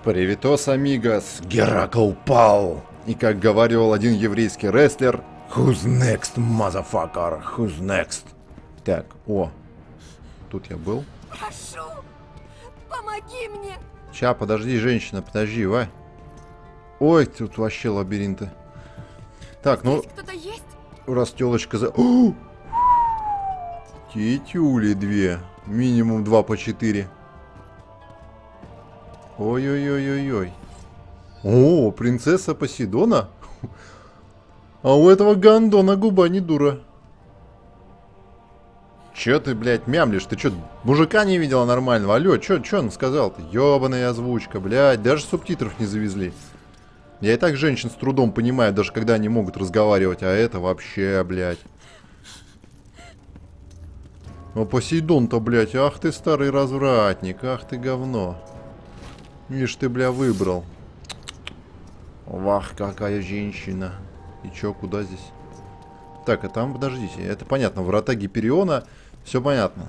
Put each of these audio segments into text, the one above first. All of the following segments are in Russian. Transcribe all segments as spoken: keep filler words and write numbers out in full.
Привитос, амигос, Геракл пал. И как говаривал один еврейский рестлер, Who's next, motherfucker? Who's next? Так, о, тут я был. Прошу, помоги мне. Ща, подожди, женщина, подожди, Ва. Ой, тут вообще лабиринты. Так, ну, кто-то есть? Раз телочка за... О! Тетюли две. Минимум два по четыре. Ой-ой-ой-ой-ой. О, принцесса Посейдона? А у этого гандона губа не дура. Че ты, блядь, мямлишь? Ты че, мужика не видела нормального? Алло, че, че он сказал-то? Ёбаная озвучка, блядь, даже субтитров не завезли. Я и так женщин с трудом понимаю, даже когда они могут разговаривать, а это вообще, блядь. А Посейдон-то, блядь, ах ты старый развратник, ах ты говно. Видишь, ты, бля, выбрал. Вах, какая женщина. И чё, куда здесь? Так, а там, подождите, это понятно, врата Гипериона, все понятно.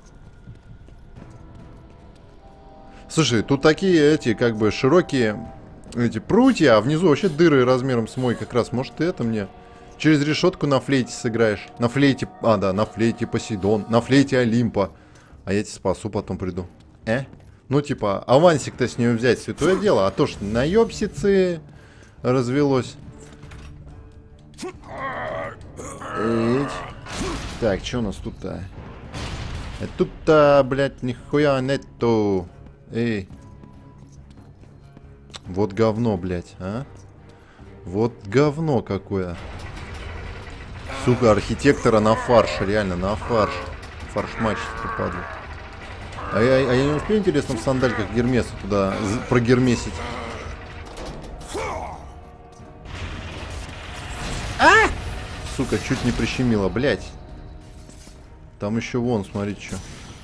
Слушай, тут такие эти, как бы, широкие эти прутья, а внизу вообще дыры размером с мой как раз. Может, ты это мне через решетку на флейте сыграешь? На флейте, а, да, на флейте Посейдон, на флейте Олимпа. А я тебя спасу, потом приду. Э? Ну, типа, авансик-то с нее взять, святое дело. А то ж наебсицы развелось. Эть. Так, что у нас тут-то? Э, тут-то, блядь, нихуя нету. Эй. Вот говно, блядь, а? Вот говно какое. Сука, архитектора на фарш, реально, на фарш. Фарш-матч-то падает. А я, а я не успею, интересно, в сандальках Гермеса туда прогермесить? А! Сука, чуть не прищемило, блядь. Там еще вон, смотрите, что.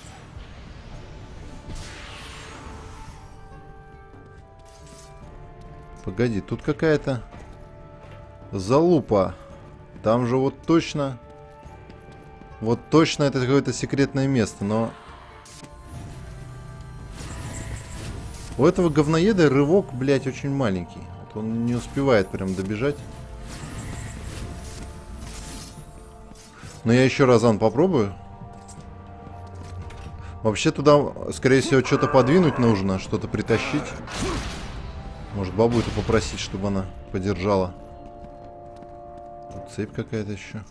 Погоди, тут какая-то залупа. Там же вот точно... Вот точно это какое-то секретное место, но... У этого говноеда рывок, блядь, очень маленький. Вот он не успевает прям добежать. Но я еще разан попробую. Вообще туда, скорее всего, что-то подвинуть нужно, что-то притащить. Может, бабу-то попросить, чтобы она подержала. Тут цепь какая-то еще.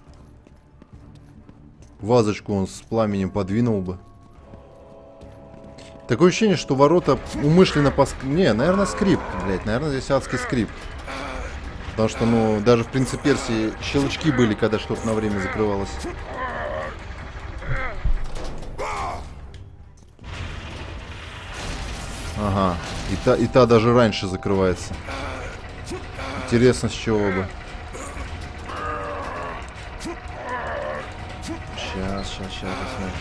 Вазочку он с пламенем подвинул бы. Такое ощущение, что ворота умышленно поск... Не, наверное, скрипт, блядь. Наверное, здесь адский скрипт. Потому что, ну, даже в принципе-персии щелчки были, когда что-то на время закрывалось. Ага. И та, и та даже раньше закрывается. Интересно, с чего бы. Сейчас, сейчас, сейчас посмотрим.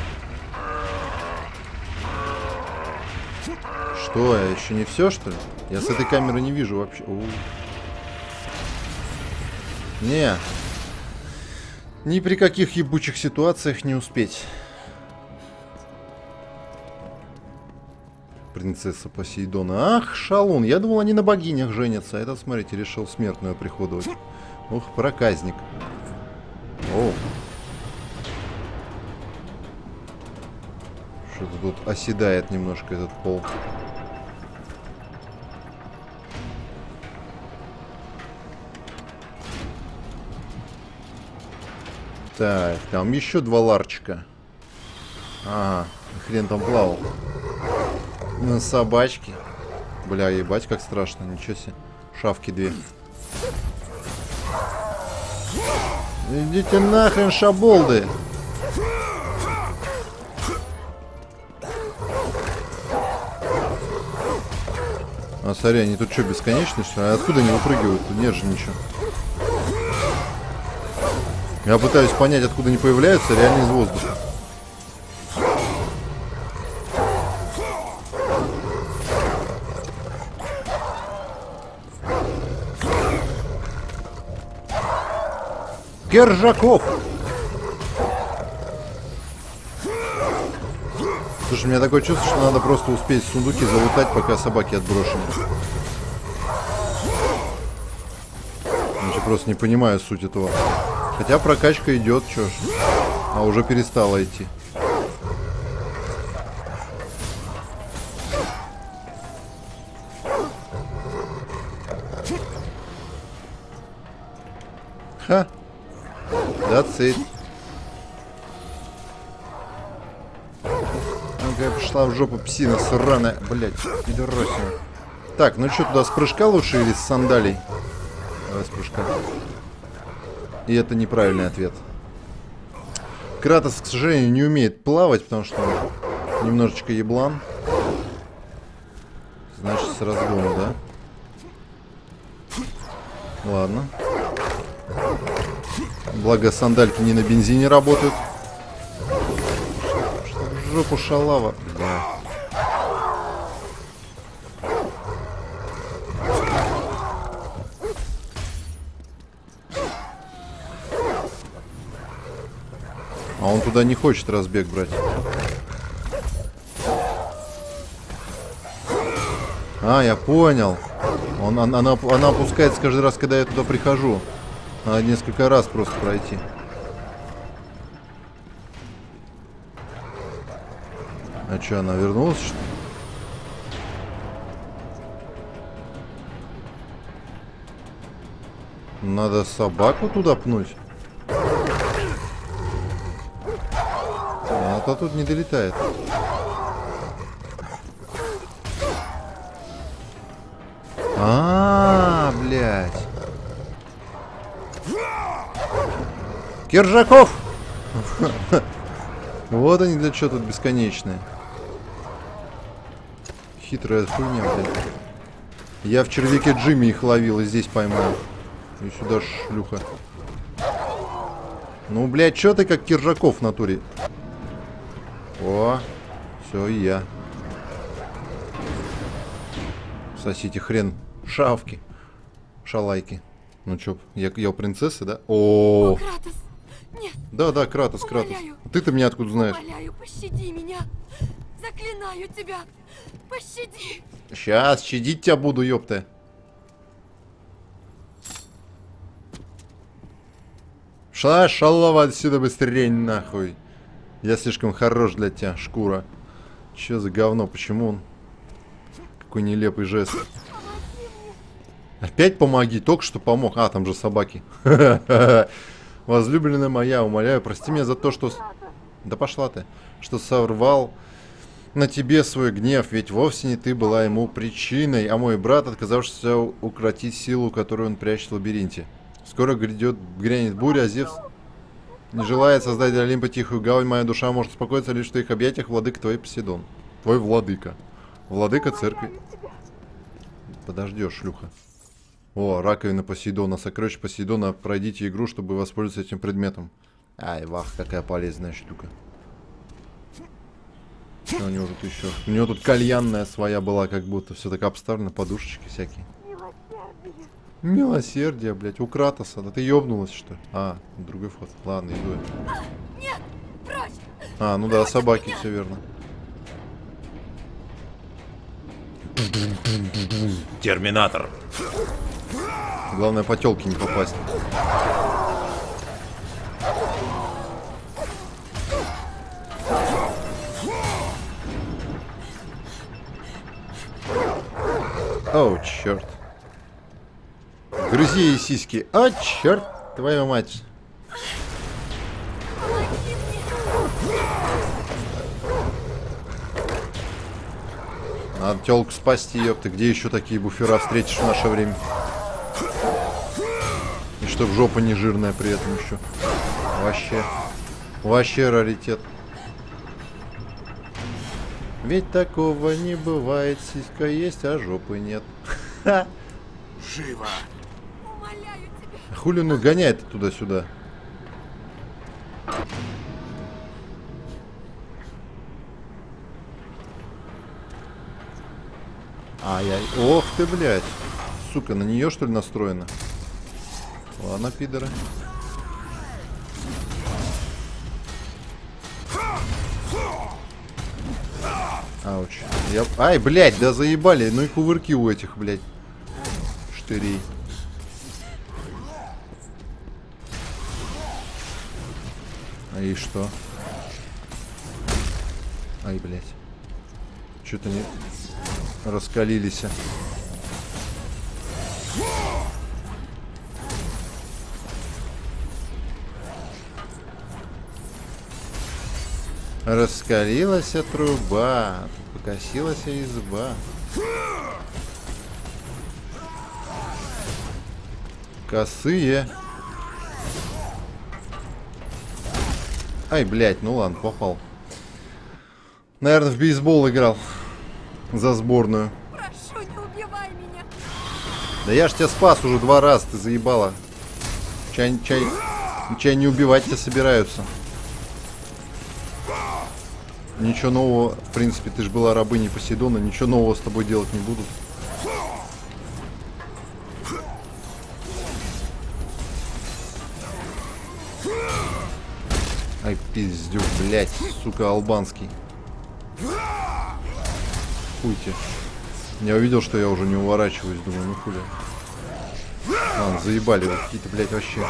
Что, я еще не все, что ли? Я с этой камеры не вижу вообще. У -у. Не. Ни при каких ебучих ситуациях не успеть. Принцесса Посейдона. Ах, шалун. Я думал, они на богинях женятся. А этот, смотрите, решил смертную оприходовать. Ух, проказник. О. Что-то тут оседает немножко этот пол. Так, там еще два ларчика. Ага, хрен там плавал. На собачки. Бля, ебать, как страшно, ничего себе. Шавки две. Идите нахрен, шаболды. А, смотри, они тут что, бесконечные, что ли? А откуда они выпрыгивают? Тут нет же ничего. Я пытаюсь понять, откуда они появляются, реально из воздуха. Кержаков! Слушай, у меня такое чувство, что надо просто успеть сундуки залутать, пока собаки отброшены. просто не понимаю суть этого. Хотя прокачка идет, чё ж. А уже перестала идти. Ха. That's it. Ну-ка, пошла в жопу псина сраная. Блять, пидоросина. Так, ну что, туда с прыжка лучше или с сандалий? Давай с прыжка. И это неправильный ответ. Кратос, к сожалению, не умеет плавать, потому что он немножечко еблан. Значит, с разгона, да? Ладно. Благо, сандальки не на бензине работают. Что в жопу шалава. Да. А он туда не хочет разбег брать. А, я понял. Он, она, она, она опускается каждый раз, когда я туда прихожу. Надо несколько раз просто пройти. А что, она вернулась, что ли? Надо собаку туда пнуть. А то тут не долетает. А, -а, -а блядь. Киржаков! Вот они для чего тут бесконечные. Хитрая хуйня, блядь. Я в червяке Джимми их ловил и здесь поймал. И сюда шлюха. Ну, блядь, чё ты как Киржаков в натуре? О, все, и я. Сосите хрен шавки. Шалайки. Ну чё, я, я у принцессы, да? О, О, Кратос! Нет! Да, да, Кратос, Кратос. Умоляю. Ты-то меня откуда знаешь? Умоляю, пощади меня! Заклинаю тебя! Пощади! Сейчас, щадить тебя буду, ёпта. Шла, шалава отсюда быстрее, нахуй. Я слишком хорош для тебя, шкура. Че за говно? Почему он? Какой нелепый жест. Опять помоги, только что помог. А, там же собаки. Возлюбленная моя, умоляю, прости меня за то, что... Да пошла ты. Что сорвал на тебе свой гнев, ведь вовсе не ты была ему причиной, а мой брат, отказавшийся укротить силу, которую он прячет в лабиринте. Скоро грядет, грянет буря, а Зевс не желает создать для Олимпа тихую гавань. Моя душа может успокоиться лишь в твоих объятиях, владыка твой Посейдон. Твой владыка. Владыка церкви. Подождешь, шлюха. О, раковина Посейдона. Сокровище Посейдона. Пройдите игру, чтобы воспользоваться этим предметом. Ай, вах, какая полезная штука. Что у него тут еще? У него тут кальянная своя была, как будто. Все так обставлено, подушечки всякие. Милосердие, блядь, у Кратоса. Да ты ёбнулась, что ли? А, другой вход. Ладно, иду я. Нет! Прочь! А, ну да, собаки, все верно. Терминатор. Главное, по тёлке не попасть. О, черт. Грызи ей сиськи. О, черт, твою мать. Надо тёлку спасти, ёпта. Где еще такие буфера встретишь в наше время? И чтоб жопа не жирная при этом еще. Вообще. Вообще раритет. Ведь такого не бывает. Сиська есть, а жопы нет. Ха! Живо! Умоляю тебя! Хули ну гоняет туда-сюда? Ай-яй. Ох ты, блядь. Сука, на нее что ли настроено? Ладно, пидоры. Ауч. Я... Ай, блядь, да заебали. Ну и кувырки у этих, блядь. Штырей. А и что? Ай, блядь. Что-то не раскалились. Раскалилась труба, покосилась изба. Косые. Ай, блядь, ну ладно, попал. Наверное, в бейсбол играл. За сборную. Прошу, не убивай меня. Да я ж тебя спас уже два раза, ты заебала. Чай, чай, чай не убивать тебя собираются. Ничего нового, в принципе, ты же была рабыней Посейдона, ничего нового с тобой делать не будут. Ай, пиздюк, блядь, сука, албанский. Хуйте. Я увидел, что я уже не уворачиваюсь, думаю, ну хули. Ладно, заебали вы какие-то, блядь, вообще.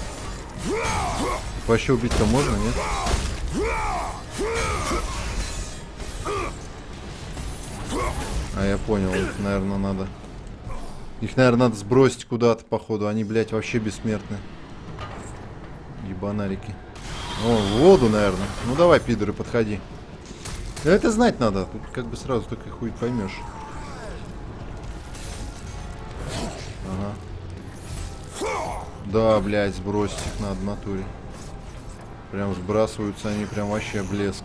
Вообще убить-то можно, нет? А я понял, их, наверное, надо. Их, наверное, надо сбросить куда-то, походу. Они, блядь, вообще бессмертны. Ебанарики. О, в воду, наверное. Ну давай, пидоры, подходи. Да это знать надо. Тут как бы сразу только хуй поймешь. Ага. Да, блядь, сбросить их надо в натуре. Прям сбрасываются они, прям вообще блеск.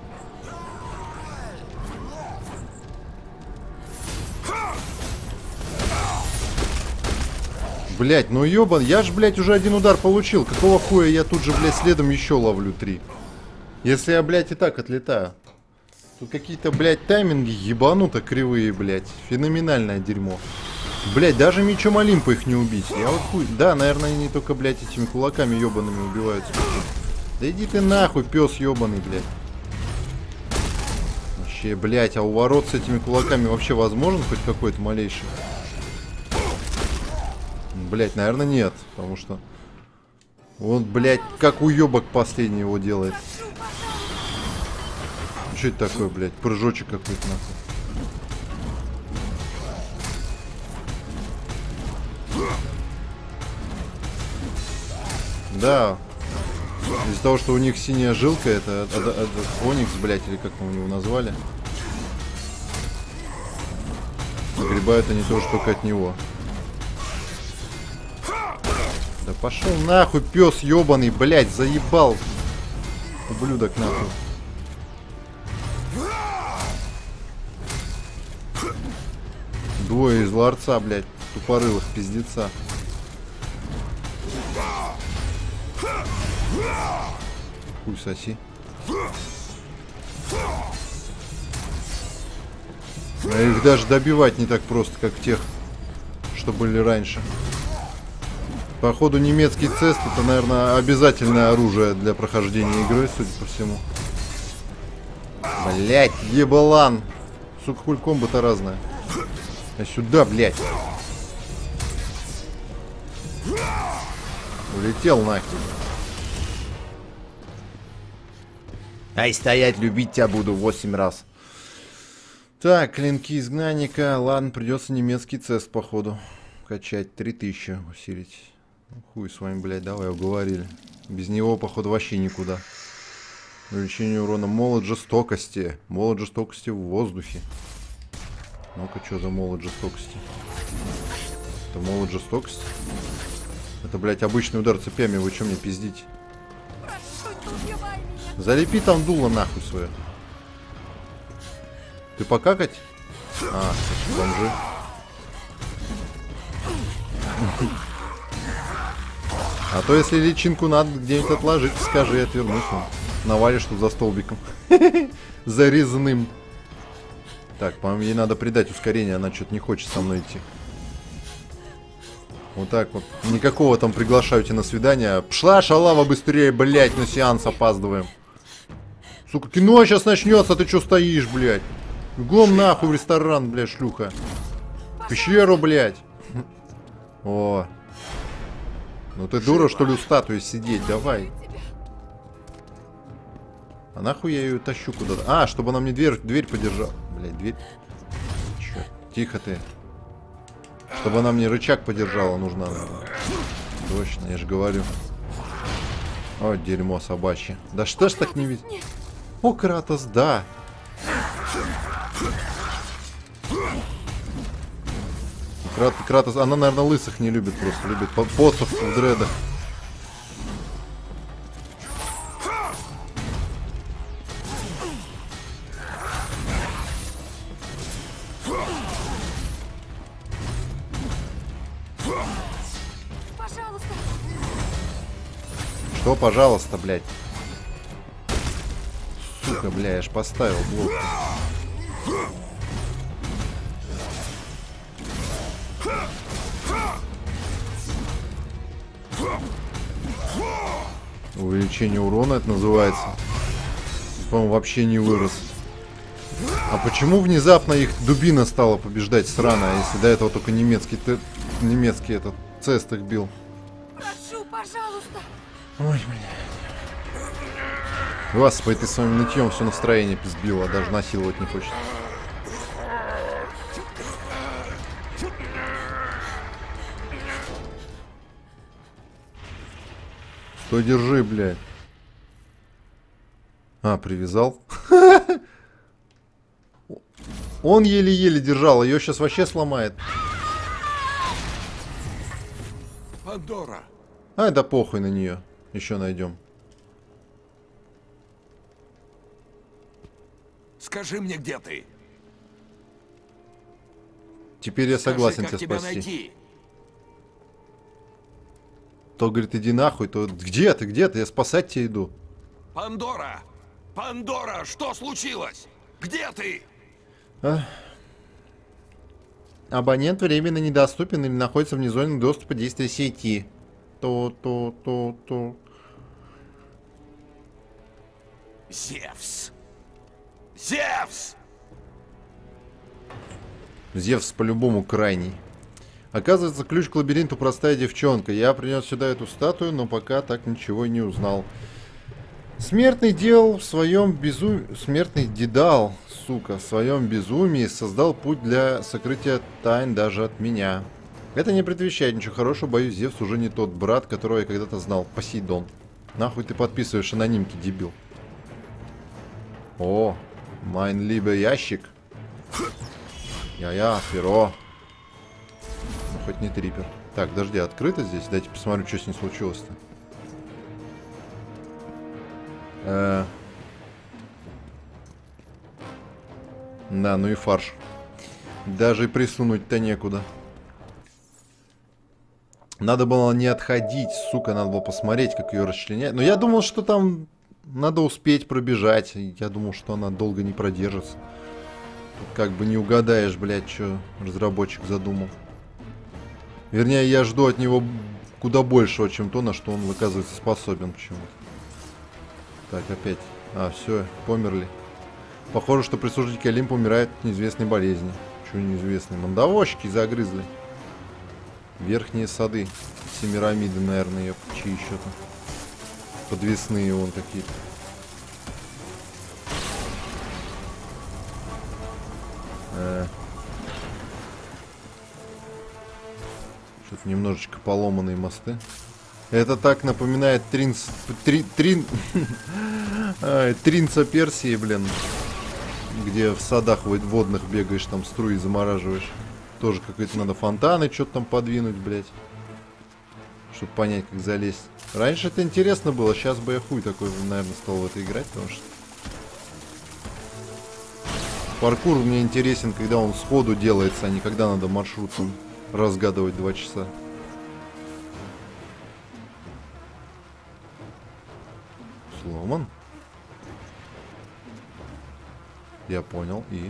Блять, ну ёбан, я ж, блядь, уже один удар получил. Какого хуя я тут же, блядь, следом еще ловлю три? Если я, блядь, и так отлетаю. Тут какие-то, блядь, тайминги ебануто кривые, блядь. Феноменальное дерьмо. Блядь, даже мечом Олимпа их не убить. Я вот хуй... Да, наверное, они только, блядь, этими кулаками ебаными убиваются. Да иди ты нахуй, пес ебаный, блядь. Вообще, блядь, а у ворот с этими кулаками вообще возможен хоть какой-то малейший? Блять, наверное, нет, потому что он, блядь, как уебок последний его делает. Что это такое, блядь? Прыжочек какой-то, нахуй. Да. Из-за того, что у них синяя жилка, это, это, это Оникс, блядь, или как мы его назвали. Загребают они тоже только от него. Да пошел нахуй, пес ебаный, блядь, заебал. Ублюдок нахуй. Двое из ларца, блядь, тупорылых пиздеца. Хуй соси. А их даже добивать не так просто, как тех, что были раньше. Походу, немецкий цест — это, наверное, обязательное оружие для прохождения игры, судя по всему. Блять, ебалан. Сука, хуй комбо-то разная. А сюда, блять. Улетел нахер. Ай, стоять, любить тебя буду восемь раз. Так, клинки изгнанника. Ладно, придется немецкий цест, походу, качать. три тысячи усилить. Хуй с вами, блядь, давай, уговорили. Без него, походу, вообще никуда. Увеличение урона. Молот жестокости. Молот жестокости в воздухе. Ну-ка, что за молот жестокости? Это молот жестокости? Это, блядь, обычный удар цепями. Вы что мне пиздите? Залепи там дуло нахуй свое. Ты покакать? А, бомжи. А то если личинку надо где-нибудь отложить, скажи, отвернусь он. Навалишь тут за столбиком. Зарезанным. Так, по-моему, ей надо придать ускорение, она что-то не хочет со мной идти. Вот так вот. Никакого там приглашаю тебя на свидание. Пшла шалава быстрее, блядь, на сеанс опаздываем. Сука, кино сейчас начнется, ты что стоишь, блядь? Бегом нахуй в ресторан, блядь, шлюха. В пещеру, блядь. О. Ну ты дура, что ли, у статуи сидеть? Давай. А нахуй я ее тащу куда-то? А, чтобы она мне дверь, дверь подержала. Блядь, дверь. Черт, тихо ты. Чтобы она мне рычаг подержала, нужна. Точно, я же говорю. О, дерьмо собачье. Да что ж так не видит? О, Кратос, да. Крат, Кратос, она, наверное, лысых не любит просто. Любит посох в дредах. Пожалуйста. Что, пожалуйста, блядь? Сука, бля, я ж поставил блок. Увеличение урона это называется. По-моему, вообще не вырос. А почему внезапно их дубина стала побеждать сраная, если до этого только немецкий, немецкий этот цест их бил? Прошу, пожалуйста. Ой, блядь. Господи, ты своим нытьем все настроение пизбила, даже насиловать не хочет. Что держи, блядь? А, привязал. Он еле-еле держал, ее сейчас вообще сломает. Пандора. А, да похуй на нее. Еще найдем. Скажи мне, где ты? Теперь я согласен Скажи, как тебя тебя спасти. найти? То говорит, иди нахуй, то где ты, где ты? Я спасать тебя иду. Пандора! Пандора, что случилось? Где ты? А? Абонент временно недоступен или находится вне зоны доступа действия сети. То-то-то-то. Зевс! Зевс! Зевс по-любому крайний. Оказывается, ключ к лабиринту простая девчонка. Я принес сюда эту статую, но пока так ничего и не узнал. Смертный делал в своем безумии... Смертный дедал, сука, в своем безумии создал путь для сокрытия тайн даже от меня. Это не предвещает ничего хорошего, боюсь, Зевс уже не тот брат, которого я когда-то знал. Посейдон. Нахуй ты подписываешь анонимки, дебил. О, майн либо ящик. Я-я, перо. Ну, хоть не трипер. Так, подожди, открыто здесь? Дайте посмотрю, что с ней случилось-то. Э -э да, ну и фарш. Даже и присунуть-то некуда. Надо было не отходить, сука, надо было посмотреть, как ее расчленять. Но я думал, что там надо успеть пробежать. Я думал, что она долго не продержится. Тут как бы не угадаешь, блядь, что разработчик задумал. Вернее, я жду от него куда большего, чем то, на что он, оказывается, способен почему-то. Так, опять. А, все, померли. Похоже, что прислужники Олимпа умирают от неизвестной болезни. Чего неизвестной? Мандавошки загрызли. Верхние сады. Семирамиды, наверное, чьи еще-то. Подвесные вон какие-то. Э. Что-то немножечко поломанные мосты. Это так напоминает Тринц... Три, трин... Тринца Персии, блин. Где в садах водных бегаешь, там струи замораживаешь. Тоже какие-то надо фонтаны что-то там подвинуть, блядь. Чтобы понять, как залезть. Раньше это интересно было, сейчас бы я хуй такой, наверное, стал в это играть, потому что... Паркур мне интересен, когда он сходу делается, а не когда надо маршрут там разгадывать два часа. Сломан? Я понял, и...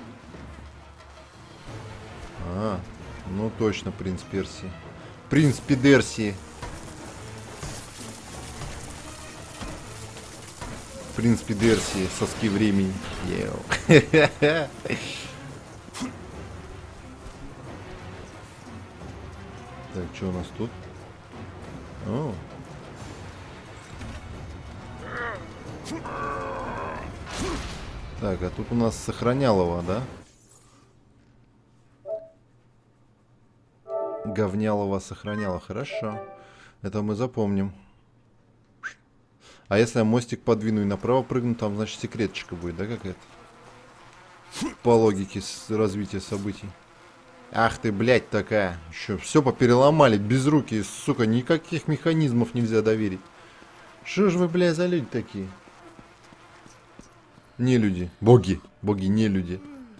А, ну точно, принц Персии. Принц Пидерсии. Принц Пидерсии, соски времени. Так, что у нас тут? О. Так, а тут у нас сохранялова, да? Говнялова сохраняла. Хорошо. Это мы запомним. А если я мостик подвину и направо прыгну, там, значит, секретчика будет, да, какая-то? По логике с развития событий. Ах ты, блядь, такая. Еще все попереломали, без руки, сука, никаких механизмов нельзя доверить. Что ж вы, блядь, за люди такие? Не люди. Боги. Боги, не люди.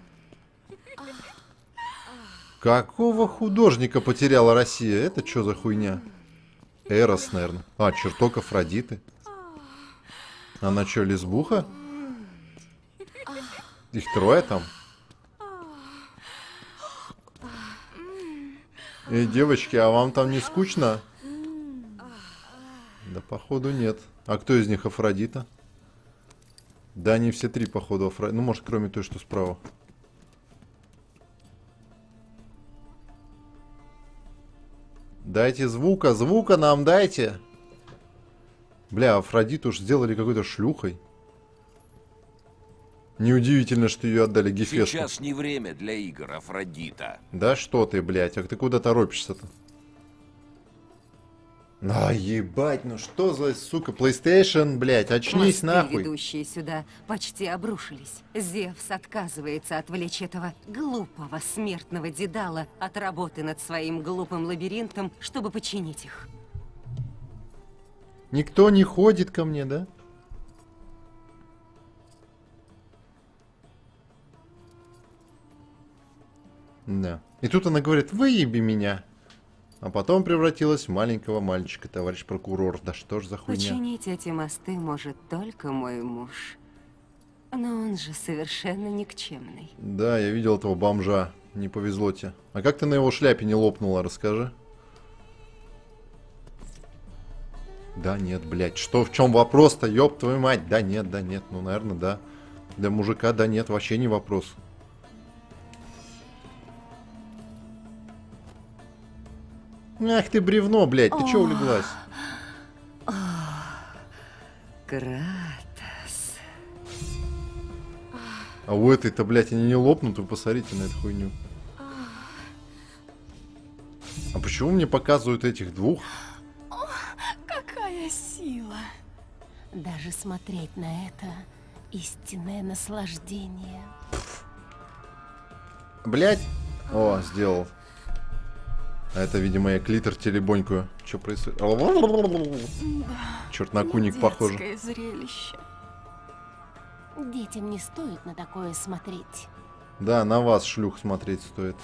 Какого художника потеряла Россия? Это что за хуйня? Эрос, наверное. А, чертог Афродиты. Она что, лесбуха? Их трое там? Эй, девочки, а вам там не скучно? Да, походу, нет. А кто из них Афродита? Да, они все три, походу, Афродита. Ну, может, кроме той, что справа. Дайте звука, звука нам дайте. Бля, Афродиту уж сделали какой-то шлюхой. Неудивительно, что ее отдали Гефесту. Сейчас не время для игр, Афродита. Да что ты, блядь, а ты куда торопишься-то? А, ебать, ну что за, сука, PlayStation, блядь, очнись Мосты, нахуй. ведущие сюда, почти обрушились. Зевс отказывается отвлечь этого глупого смертного дедала от работы над своим глупым лабиринтом, чтобы починить их. Никто не ходит ко мне, да? Да. И тут она говорит, выеби меня. А потом превратилась в маленького мальчика, товарищ прокурор. Да что ж за хуйня? Починить эти мосты может только мой муж. Но он же совершенно никчемный. Да, я видел этого бомжа. Не повезло тебе. А как ты на его шляпе не лопнула, расскажи. Да нет, блядь. Что, в чем вопрос-то, ёб твою мать? Да нет, да нет. Ну, наверное, да. Для мужика, да нет, вообще не вопрос. Ах ты бревно, блядь, ты чё улеглась? Кратос. А у этой-то, блядь, они не лопнут, вы посмотрите на эту хуйню. А почему мне показывают этих двух? Какая сила! Даже смотреть на это истинное наслаждение. Блядь. О, сделал. А это, видимо, я клитор телебонькую. Что происходит? Черт, на куник похоже. Зрелище. Детям не стоит на такое смотреть. Да, на вас, шлюх, смотреть стоит.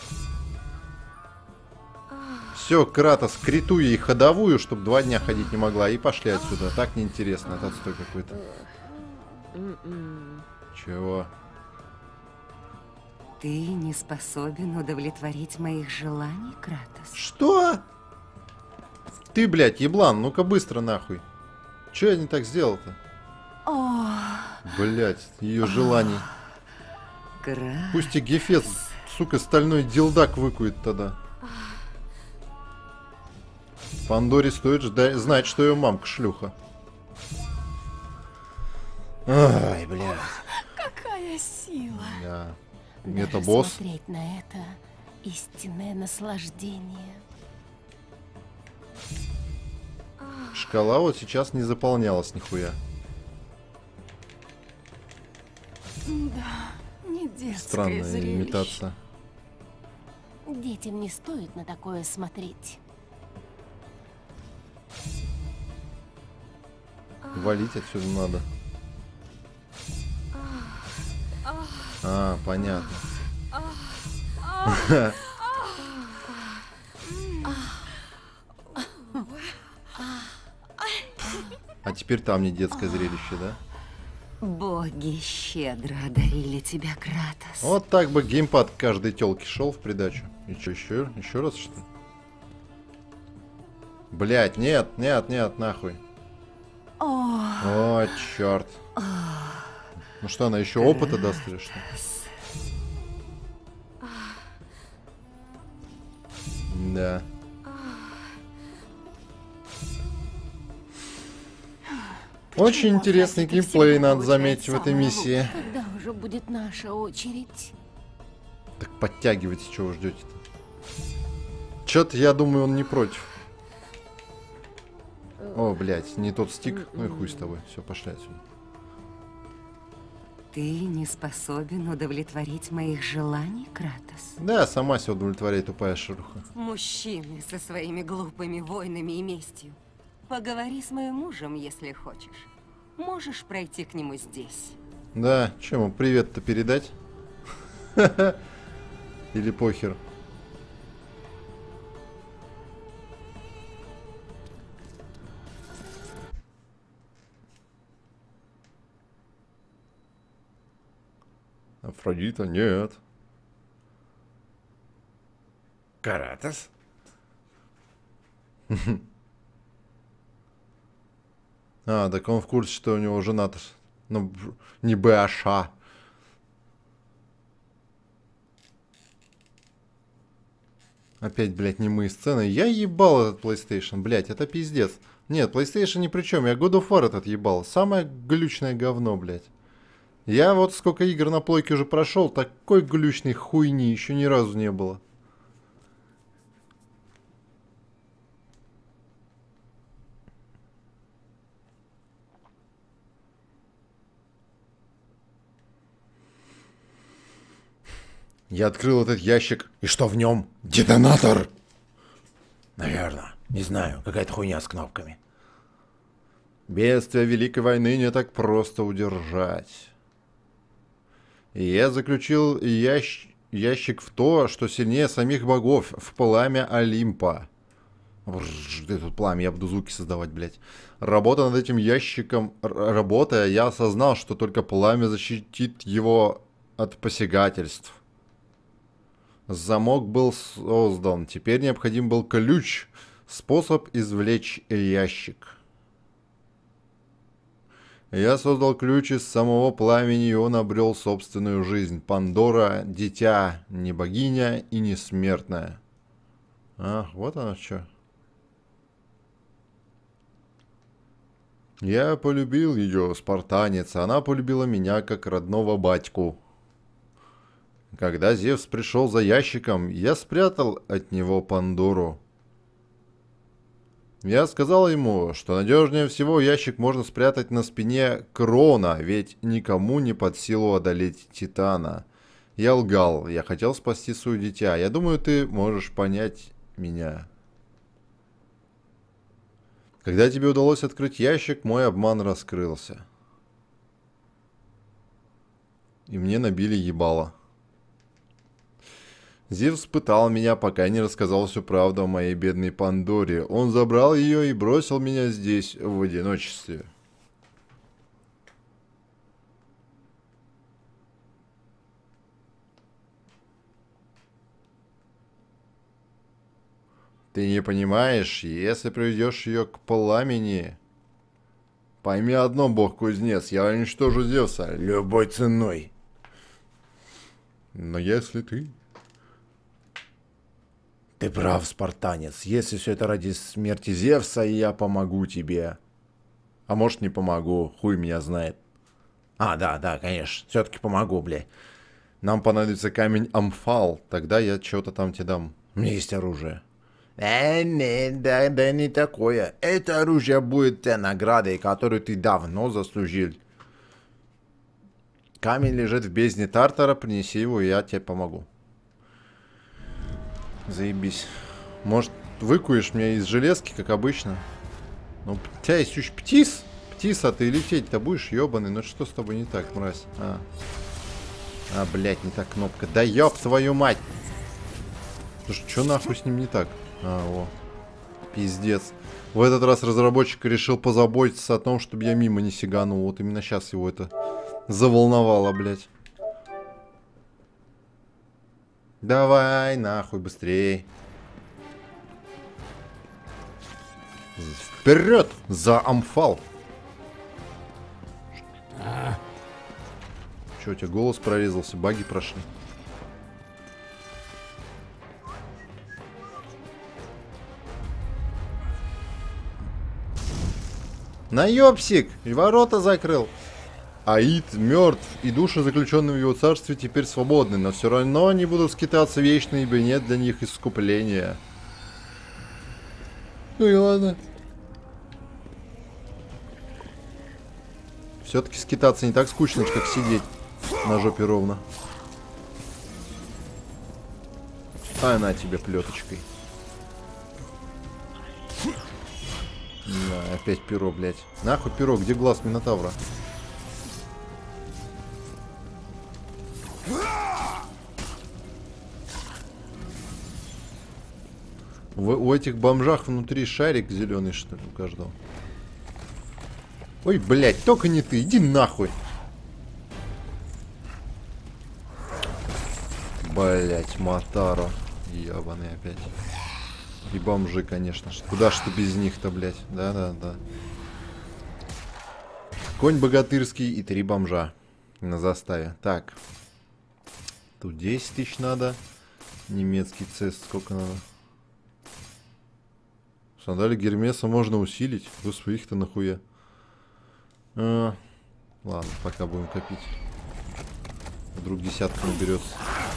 Все, Кратос, криту ей ходовую, чтобы два дня ходить не могла. И пошли отсюда. Так неинтересно. Это отстой какой-то. Чего? Ты не способен удовлетворить моих желаний, Кратос? Что? Ты, блядь, еблан, ну-ка быстро нахуй. Че я не так сделал-то? Блядь, ее желаний. Кратос. Пусть и Гефест, сука, стальной дилдак выкует тогда. Пандоре стоит ждать, знать, что ее мамка шлюха. Ай, блядь. Какая сила! Да. Даже Это босс. Смотреть на это истинное наслаждение. Шкала вот сейчас не заполнялась нихуя. Да, не детское Странная зрелище. имитация. Детям не стоит на такое смотреть. Валить отсюда надо. А, понятно. А теперь там не детское зрелище, да? Боги щедро одарили тебя, Кратос. Вот так бы геймпад к каждой тёлке шел в придачу. И что, еще? Еще раз, что ли? Блять, нет, нет, нет, нахуй. О, черт. Ну что, она еще опыта даст или что? Да. Очень интересный геймплей, надо заметить, в этой миссии. Когда же будет наша очередь? Так подтягивайтесь, чего вы ждете-то? Чё-то, я думаю, он не против. О, блядь, не тот стик. Ну и хуй с тобой. Все, пошли отсюда. Ты не способен удовлетворить моих желаний, Кратос? Да, сама себя удовлетворяй, тупая шлюха. Мужчины со своими глупыми войнами и местью. Поговори с моим мужем, если хочешь. Можешь пройти к нему здесь. Да, че ему привет-то передать? Или похер? Афродита, нет. Каратос? А, так он в курсе, что у него жена-то. Ну, не Баша. Опять, блядь, немые сцены. Я ебал этот PlayStation, блядь, это пиздец. Нет, PlayStation ни при чем, я God of War этот ебал. Самое глючное говно, блядь. Я вот сколько игр на плойке уже прошел, такой глючной хуйни еще ни разу не было. Я открыл этот ящик, и что в нем? Детонатор! Наверное. Не знаю, какая-то хуйня с кнопками. Бедствия Великой войны не так просто удержать. И я заключил ящ... ящик в то, что сильнее самих богов, в пламя Олимпа. Бррр, где тут пламя? Я буду звуки создавать, блядь. Работа над этим ящиком... Работая, я осознал, что только пламя защитит его от посягательств. Замок был создан. Теперь необходим был ключ. Способ извлечь ящик. Я создал ключ из самого пламени, и он обрел собственную жизнь. Пандора — дитя, не богиня и не смертная. А, вот оно что. Я полюбил ее, спартанец. Она полюбила меня, как родного батьку. Когда Зевс пришел за ящиком, я спрятал от него Пандору. Я сказал ему, что надежнее всего ящик можно спрятать на спине Крона, ведь никому не под силу одолеть Титана. Я лгал, я хотел спасти свое дитя. Я думаю, ты можешь понять меня. Когда тебе удалось открыть ящик, мой обман раскрылся. И мне набили ебало. Зевс пытал меня, пока не рассказал всю правду о моей бедной Пандоре. Он забрал ее и бросил меня здесь, в одиночестве. Ты не понимаешь, если приведешь ее к пламени... Пойми одно, бог-кузнец, я уничтожу Зевса любой ценой. Но если ты... Ты прав, спартанец. Если все это ради смерти Зевса, я помогу тебе. А может, не помогу, хуй меня знает. А, да, да, конечно. Все-таки помогу, блядь. Нам понадобится камень Амфал, тогда я что-то там тебе дам. У меня есть оружие. Э, не, да, да не такое. Это оружие будет те наградой, которую ты давно заслужил. Камень лежит в бездне Тартара, принеси его, и я тебе помогу. Заебись. Может, выкуешь меня из железки, как обычно? Ну, у тебя есть еще птиц. Птиц, а ты лететь-то будешь, ебаный. Ну что с тобой не так, мразь? А, а блядь, не так кнопка. Да ёб твою мать! Слушай, что нахуй с ним не так? А, о. Пиздец. В этот раз разработчик решил позаботиться о том, чтобы я мимо не сиганул. Вот именно сейчас его это заволновало, блядь. Давай, нахуй, быстрей. Вперед! За Амфал! Че, у тебя голос прорезался, баги прошли. Наёбсик! И ворота закрыл. Аид мертв, и души, заключенные в его царстве, теперь свободны, но все равно они будут скитаться вечно, ибо нет для них искупления. Ну и ладно. Все-таки скитаться не так скучно, как сидеть на жопе ровно. А на тебе плеточкой. На, опять перо, блядь. Нахуй перо, где глаз Минотавра? В, у этих бомжах внутри шарик зеленый, что ли, у каждого. Ой, блядь, только не ты, иди нахуй. Блядь, Мотаро. Ебаный опять. И бомжи, конечно же. Куда ж ты без них-то, блядь? Да-да-да. Конь богатырский и три бомжа на заставе. Так. Тут десять тысяч надо. Немецкий цест сколько надо? Сандали Гермеса можно усилить. Господи, их-то нахуя. А, ладно, пока будем копить. Вдруг десятка наберется.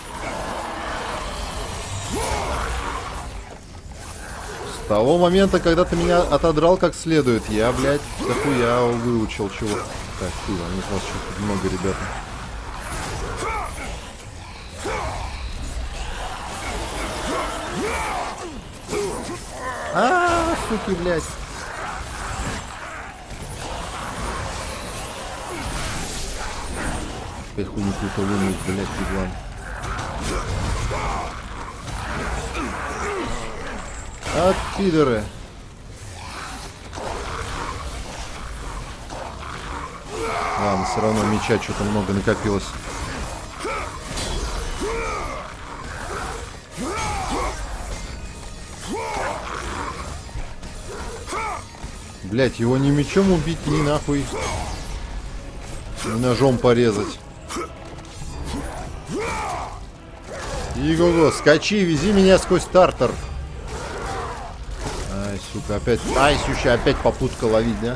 С того момента, когда ты меня отодрал как следует, я, блядь, дохуя выучил чего. Так, хуй, а не знал, что тут много, ребята. А, суки, блядь. Опять хуйню какую-то вынуть, блядь, беглан. От пидоры. Ладно, все равно меча что-то много накопилось. Блять, его ни мечом убить, ни нахуй. Ни ножом порезать. Иго-го, скачи, вези меня сквозь Тартар. Ай, сука, опять... Ай, сюща, опять попутка ловить, да?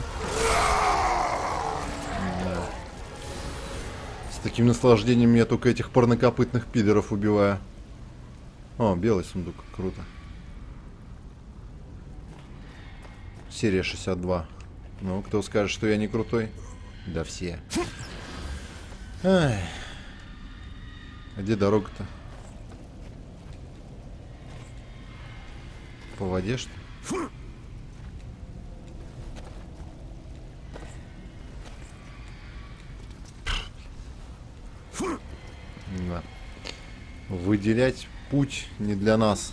Да. С таким наслаждением я только этих парнокопытных пидоров убиваю. О, белый сундук, круто. Серия шестьдесят два. Ну, кто скажет, что я не крутой? Да все. Ай. А где дорога-то? По воде, что ли? Да. Выделять путь не для нас.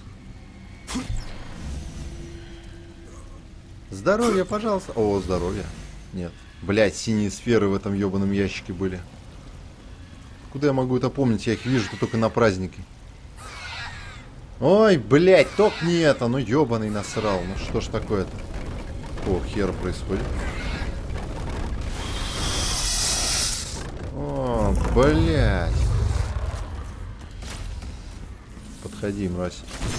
Здоровье, пожалуйста. О, здоровье. Нет. Блять, синие сферы в этом ебаном ящике были. Куда я могу это помнить? Я их вижу только на празднике. Ой, блять, только не это. Ну ебаный насрал. Ну что ж такое-то? О, хер происходит. О, блять. Подходи, мразь.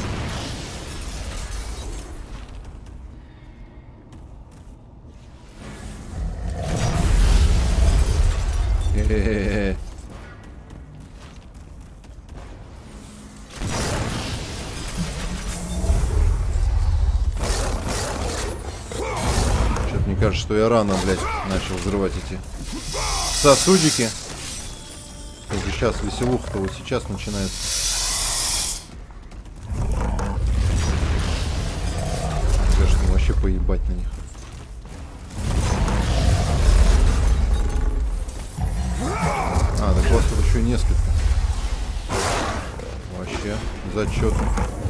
Хе-хе-хе. Что-то мне кажется, что я рано, блядь, начал взрывать эти сосудики. Только сейчас веселуха-то вот сейчас начинается. Кажется, мне вообще поебать на них. А, так у вас тут еще несколько. Вообще, зачетно.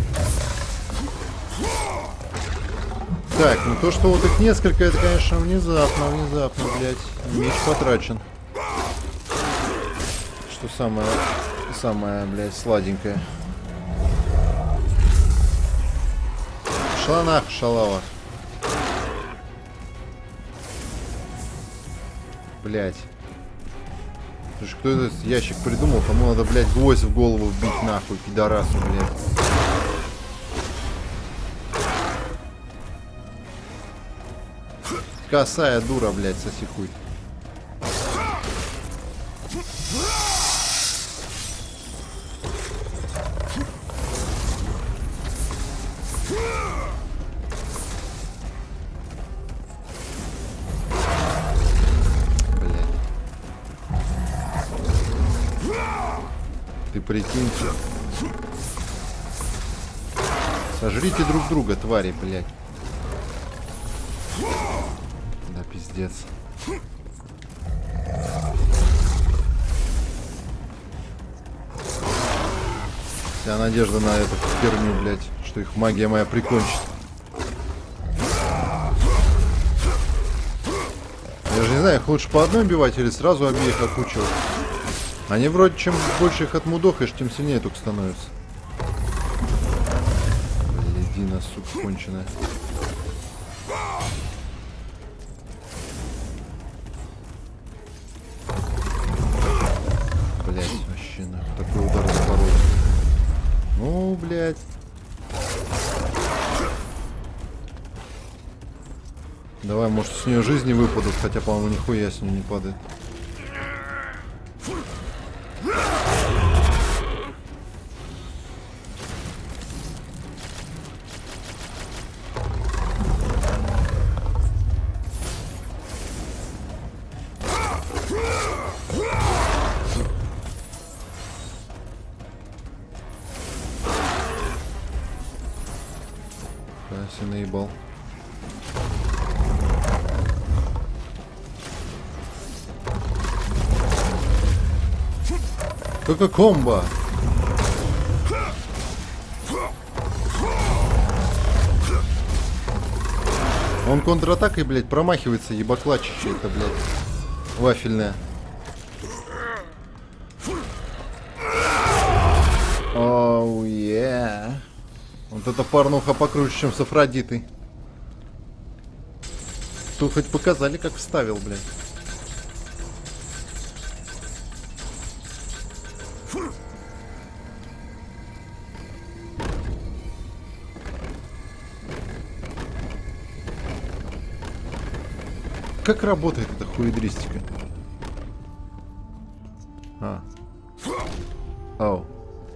Так, ну то, что вот их несколько, это, конечно, внезапно, внезапно, блядь. Меч потрачен. Что самое, самое, блядь, сладенькое. Шла нахуй, шалава. Блядь. Слушай, кто этот ящик придумал? Тому надо, блядь, гвоздь в голову вбить нахуй, пидорасу, блядь. Косая дура, блядь, соси хуй. Ты прикинь. Сожрите друг друга, твари, блядь. Да, пиздец. Вся надежда на эту херню, блядь, что их магия моя прикончит. Я же не знаю, их лучше по одной убивать или сразу обеих окучивать. Они вроде, чем больше их отмудохаешь, тем сильнее только становятся. Блядина, сука, конченая. Блядь, вообще нахуй, такой удар запорол. Ну, блядь. Давай, может, с нее жизни выпадут, хотя, по-моему, нихуя с нее не падает. Да, наебал. Только комбо. Он контратакой, блядь, промахивается, ебаклачище это, блядь, вафельная. Оу, oh, yeah. Вот эта порнуха покруче, чем с Афродитой. Тут хоть показали, как вставил, блядь. Как работает эта хуедристика? А. Ау.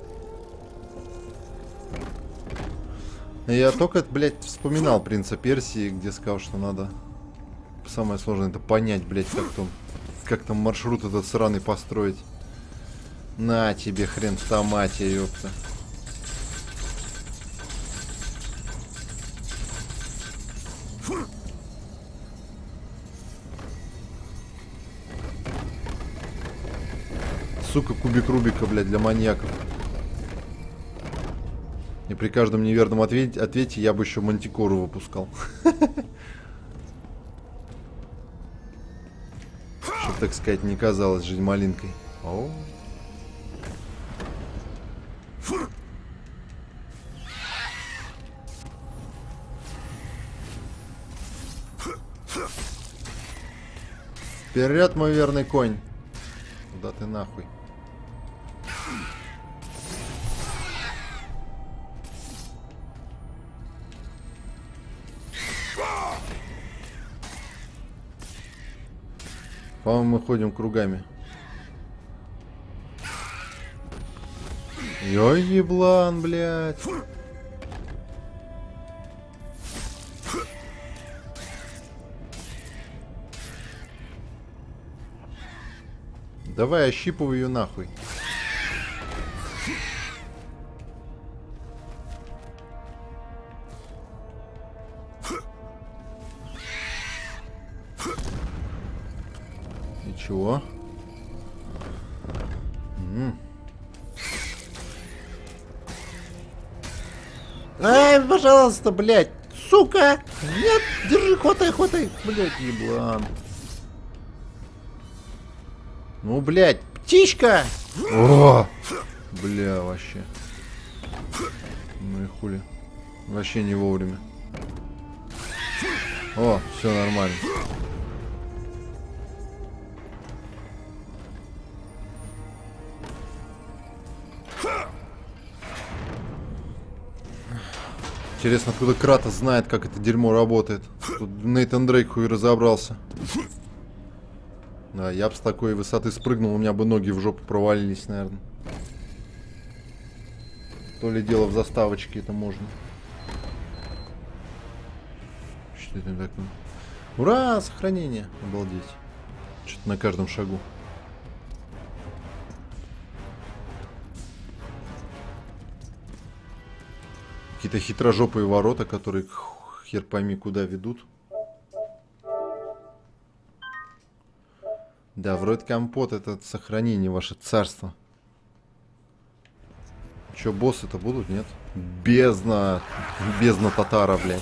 Я только, блядь, вспоминал Принца Персии, где сказал, что надо... Самое сложное это понять, блядь, как там... Как там маршрут этот сраный построить. На тебе, хрен в томате, ёпта. Сука, кубик Рубика, блядь, для маньяков. И при каждом неверном ответе, ответе я бы еще мантикору выпускал. Чтоб, так сказать, не казалось жизнь малинкой. О. Вперед, мой верный конь. Куда ты нахуй? По-моему, мы ходим кругами. Ой, еблан, блядь. Давай, ощипывай ее нахуй. И чего? М-м. Ай, пожалуйста, блядь. Сука! Нет, держи, хватай, хватай. Блядь, еблан. Ну, блядь, птичка! О! Бля, вообще. Ну и хули. Вообще не вовремя. О, все нормально. Интересно, откуда Кратос знает, как это дерьмо работает. Тут Нейтан Дрейк хуй разобрался. Да, я бы с такой высоты спрыгнул, у меня бы ноги в жопу провалились, наверное. То ли дело в заставочке это можно. Что это такое? Ура, сохранение. Обалдеть. Что-то на каждом шагу. Какие-то хитрожопые ворота, которые хер пойми куда ведут. Да, вроде компот, это сохранение, ваше царство. Че, боссы-то будут, нет? Бездна. Бездна татара, блядь.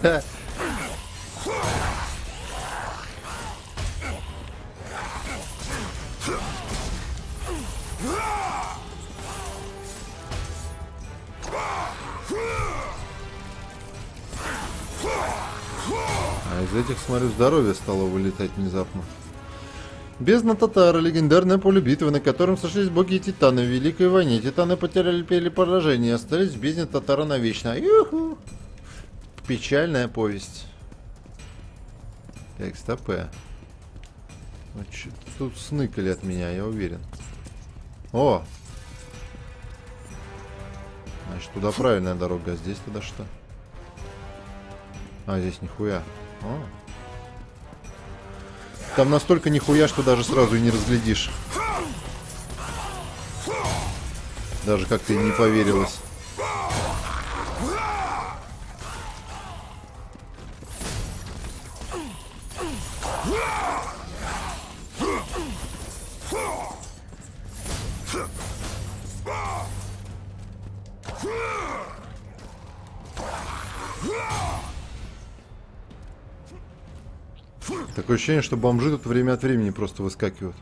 А из этих, смотрю, здоровье стало вылетать внезапно. Бездна татара, легендарное поле битвы, на котором сошлись боги и титаны в Великой войне. Титаны потеряли поражение и остались в бездне татара навечно. Юху! Печальная повесть. Так, стопэ. Вот тут сныкали от меня, я уверен. О! Значит, туда правильная дорога, а здесь туда что? А, здесь нихуя. О. Там настолько нихуя, что даже сразу и не разглядишь. Даже как-то и не поверилось. Такое ощущение, что бомжи тут время от времени просто выскакивают.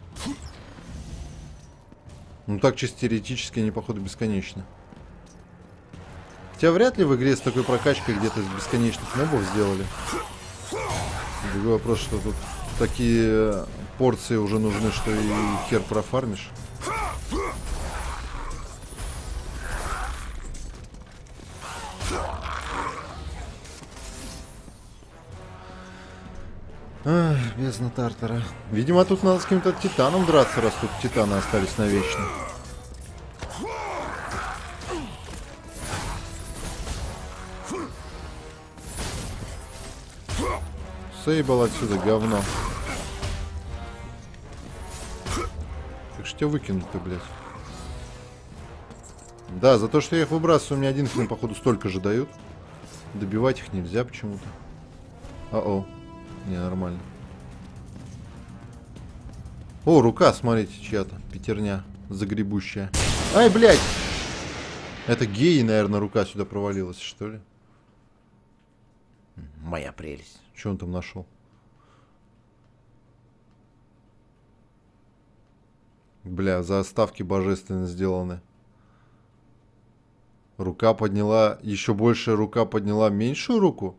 Ну так чисто теоретически они, походу, бесконечно. Хотя вряд ли в игре с такой прокачкой где-то из бесконечных мобов сделали. Другой вопрос, что тут такие порции уже нужны, что и хер профармишь. Ах, бездна Тартара. Видимо, тут надо с каким-то титаном драться, раз тут титаны остались навечно. Сейбл отсюда, говно. Как же тебя выкинуть-то, блядь? Да, за то, что я их выбрасываю, мне один фильм, походу, столько же дают. Добивать их нельзя почему-то. А-о. Не, нормально. О, рука, смотрите, чья-то. Пятерня загребущая. Ай, блядь! Это гей, наверное, рука сюда провалилась, что ли? Моя прелесть. Что он там нашел? Бля, заставки божественно сделаны. Рука подняла... Еще больше рука подняла меньшую руку?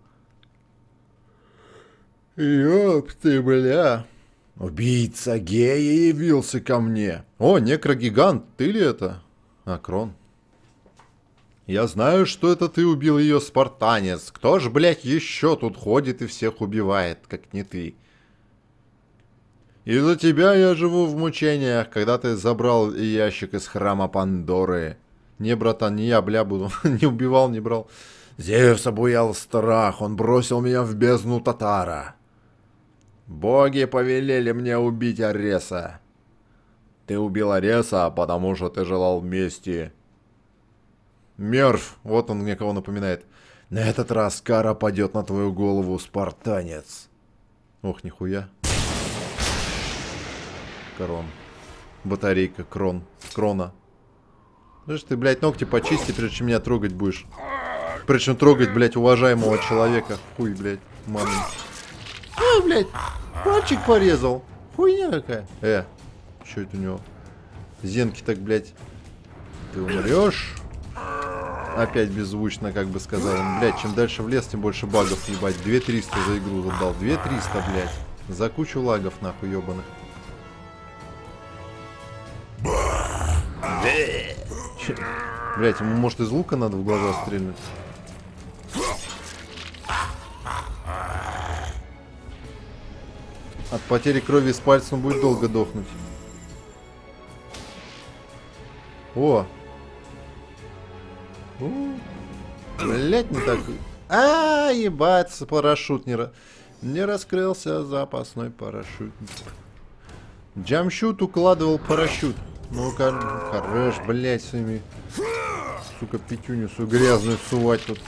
Ёп ты, бля. Убийца гея явился ко мне. О, некрогигант, ты ли это? А, Крон. Я знаю, что это ты убил ее, спартанец. Кто ж, блядь, еще тут ходит и всех убивает, как не ты? Из-за тебя я живу в мучениях, когда ты забрал ящик из храма Пандоры. Не, братан, не я, бля, буду. Не убивал, не брал. Зевс обуял страх, он бросил меня в бездну татара. Боги повелели мне убить Ареса. Ты убил Ареса, потому что ты желал мести. Мёрф, вот он мне кого напоминает. На этот раз кара падет на твою голову, спартанец. Ох, нихуя. Крон. Батарейка, крон. Крона. Слышь, ты, блядь, ногти почисти, прежде чем меня трогать будешь. Причем трогать, блядь, уважаемого человека. Хуй, блядь, мамы. Ай, блядь, пальчик порезал. Хуйня какая. Э, что это у него? Зенки так, блядь. Ты умрешь. Опять беззвучно, как бы сказал он. Блядь, чем дальше в лес, тем больше багов, ебать. две триста за игру задал. две триста, блядь. За кучу лагов, нахуй, ебаных. Блядь, ему, может, из лука надо в глаза стрельнуть? От потери крови из пальца он будет долго дохнуть. О! У, блять, не так. А, ебать, парашют не, не раскрылся, запасной парашют. Джамшут укладывал парашют. Ну-ка, хорош, блять, своими сука, пятюню свою грязную сувать тут.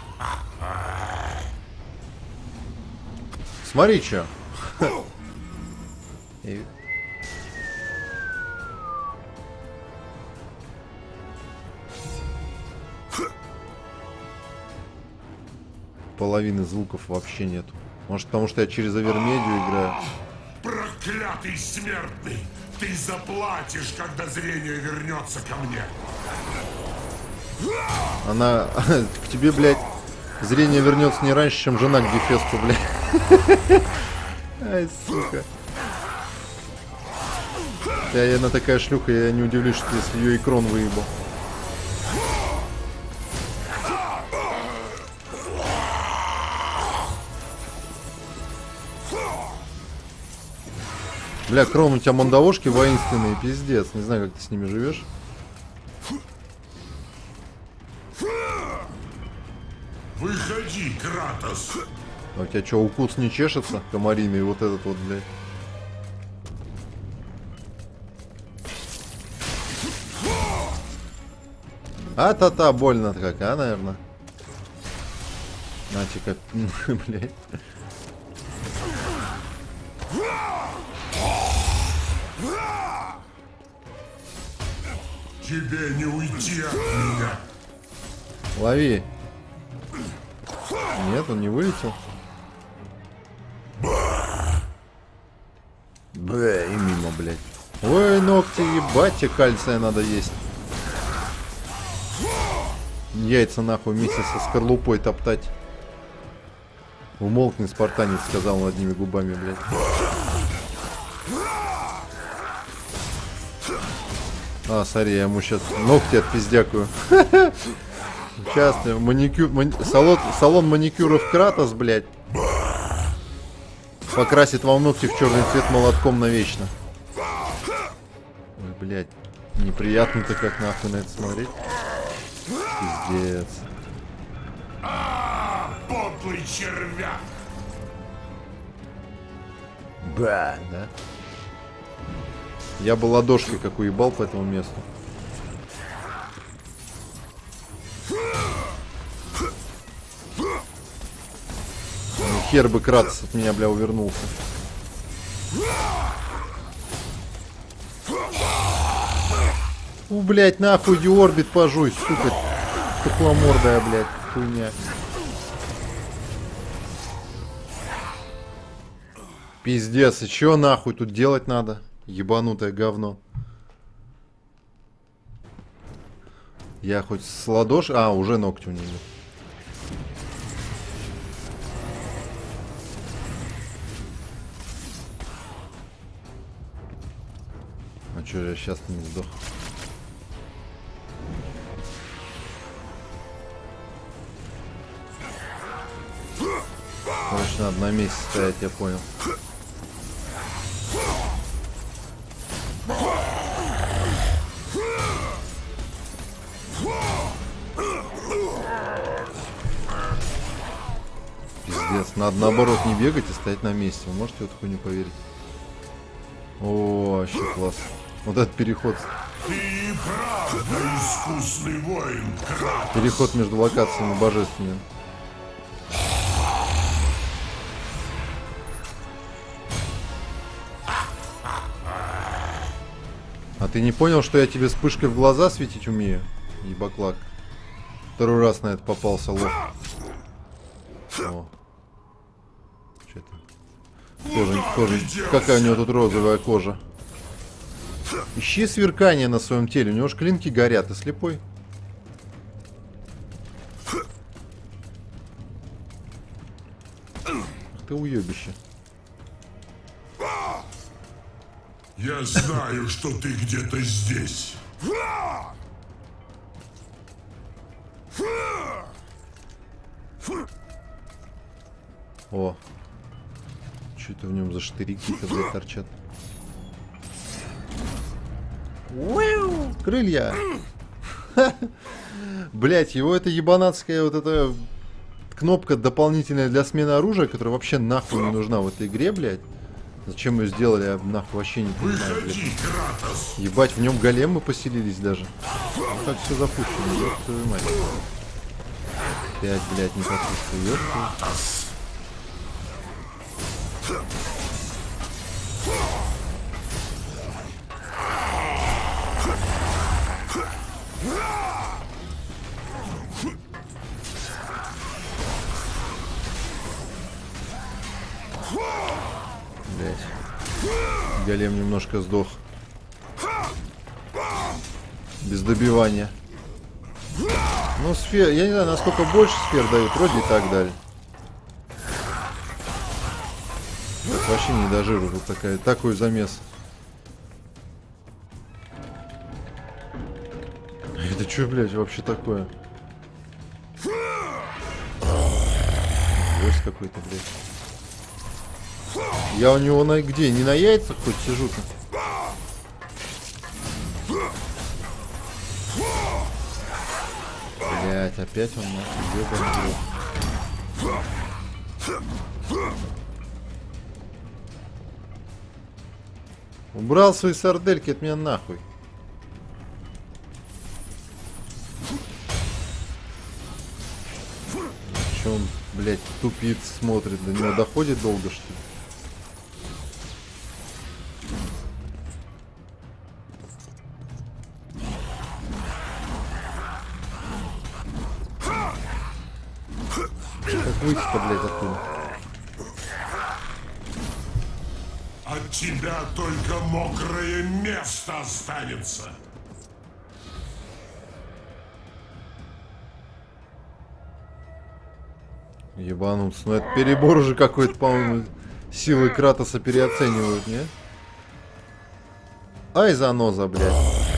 Смотри, чё. И... Половины звуков вообще нету. Может, потому что я через Авермедию играю. Проклятый смертный! Ты заплатишь, когда зрение вернется ко мне. Она к тебе, блядь, зрение вернется не раньше, чем жена к Гефесту, блядь. Ай, сука. Да, она такая шлюха, я не удивлюсь, что если ее и крон выебал. Бля, Крон, у тебя мандавошки воинственные, пиздец. Не знаю, как ты с ними живешь. Выходи, Кратос. А у тебя что, укус не чешется? Комариный, вот этот вот, блядь. А-та-та, больно-то как, а, наверное. На-ка, блядь. Тебе не уйти от меня. Лови. Нет, он не вылетел. Бля, и мимо, блядь. Ой, ногти, ебать, тебе кальция надо есть. Яйца нахуй вместе со скорлупой топтать. Умолкни, спартанец, сказал он одними губами, блядь. А, смотри, я ему сейчас ногти отпиздякаю. Сейчас, маникюр, мани... салон, салон маникюров Кратос, блядь. Покрасит вам ногти в черный цвет молотком навечно. Ой, блядь, неприятно-то как нахуй на это смотреть. Пиздец. А, подлый червяк. Ба, да? Я бы ладошкой как уебал по этому месту. Ну, хер бы Кратос от меня, бля, увернулся. У, блядь, нахуй Диорбит пожуй, сука. Тухломордая, блядь, хуйня. Пиздец, и чё нахуй тут делать надо? Ебанутое говно. Я хоть с ладоши... А, уже ногти у него. А чё, я сейчас не сдох? Короче, надо на месте стоять, я понял. Пиздец, надо наоборот не бегать и стоять на месте. Вы можете в эту хуйню поверить? О, вообще класс. Вот этот переход. Ты и правда искусный воин, Кратос. Переход между локациями божественным. А ты не понял, что я тебе вспышкой в глаза светить умею? Ебаклак. Второй раз на это попался, лох. О. Что это? Тоже, тоже. Какая у него тут розовая кожа. Ищи сверкание на своем теле. У него ж клинки горят. Ты слепой? Ах ты уебище. Я знаю, что ты где-то здесь. О. Что это в нем за штырьки-то, блядь, торчат? Крылья! Блять, его это ебанатская вот эта кнопка дополнительная для смены оружия, которая вообще нахуй не нужна в этой игре, блядь. Зачем ее сделали, я нахуй вообще не понимаю, блядь. Выходи, Кратос! Ебать, в нем големы поселились даже. Ну как все запущено, ёб твою мать. Опять, блядь, не послушаю, ёб твою. Кратос! Блядь. Голем немножко сдох. Без добивания. Ну, сфер... Я не знаю, насколько больше сфер дают. Вроде и так дали. Так, вообще не до жиру тут такая. Такой замес. Это что, блядь, вообще такое? Гость какой-то, блядь. Я у него на где? Не на яйцах хоть сижу-то? Блять, опять он нахуй, ебаный. Убрал свои сардельки от меня нахуй. Че он, блять, тупит, смотрит, до него доходит долго, что ли? Как выйти-то, блядь, оттуда? От тебя только мокрое место останется. Ебануться. Ну это перебор уже какой-то, по-моему. Силы Кратоса переоценивают, не? Ай, заноза, блядь.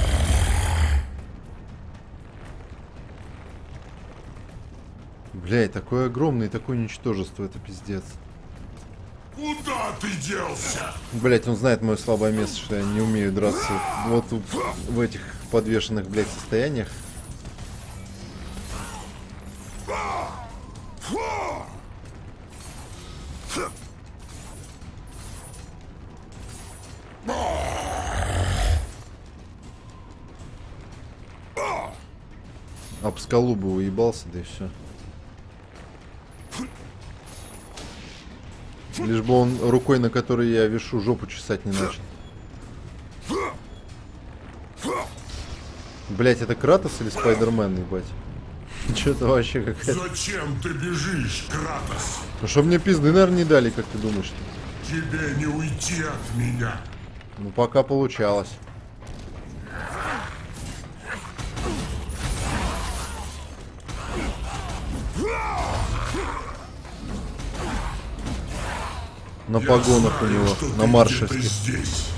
Блядь, такое огромное, такое ничтожество, это пиздец. Куда ты делся? Блядь, он знает мое слабое место, что я не умею драться вот в, в этих подвешенных, блядь, состояниях. Об скалу бы уебался, да и все. Лишь бы он рукой, на которой я вешу, жопу чесать не начал. Блять, это Кратос или Спайдермен, ебать? Что-то вообще какая-то... Зачем ты бежишь, Кратос? Ну что мне пизды, наверное, не дали, как ты думаешь? Тебе не уйти от меня. Ну пока получалось. На погонах у него, на маршевских. Здесь.